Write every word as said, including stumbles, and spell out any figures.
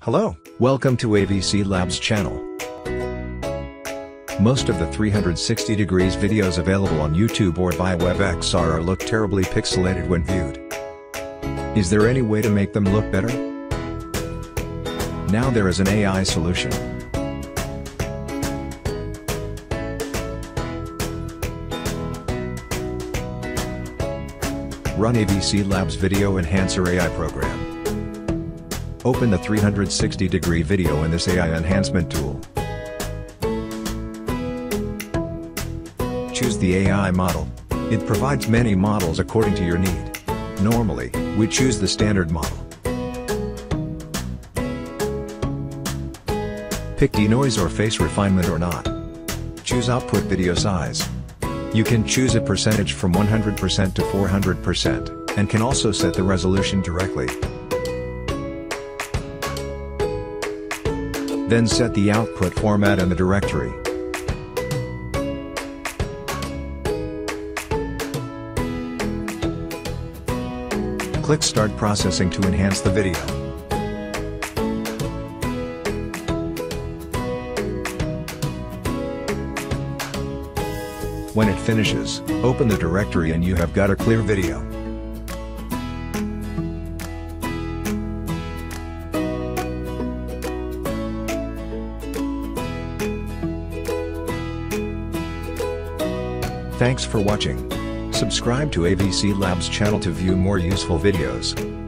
Hello, welcome to AVCLabs channel. Most of the three hundred sixty degrees videos available on YouTube or via WebXR look terribly pixelated when viewed. Is there any way to make them look better? Now there is an A I solution. Run AVCLabs Video Enhancer A I program. Open the three hundred sixty degree video in this A I enhancement tool. Choose the A I model. It provides many models according to your need. Normally, we choose the standard model. Pick Denoise or face refinement or not. Choose output video size. You can choose a percentage from one hundred percent to four hundred percent, and can also set the resolution directly. Then set the output format and the directory. Click Start Processing to enhance the video. When it finishes, open the directory and you have got a clear video. Thanks for watching. Subscribe to AVCLabs channel to view more useful videos.